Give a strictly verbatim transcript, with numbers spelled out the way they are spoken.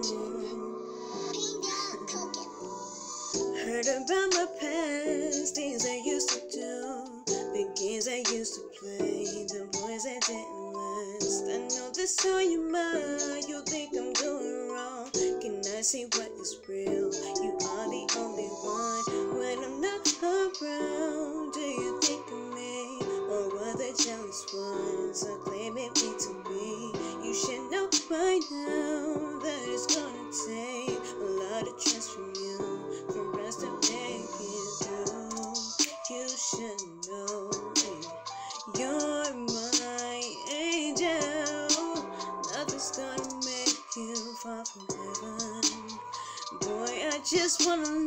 Heard about my past, things I used to do, the games I used to play, the boys I didn't last. I know this on your mind, you think I'm doing wrong. Can I see what is real? You are the only one. When I'm not around, do you think of me? Or were the jealous ones are claiming me to be? You should know by now that it's gonna take a lot of trust from you for us to make it through. You should know you're my angel. Nothing's gonna make you fall from heaven. Boy, I just wanna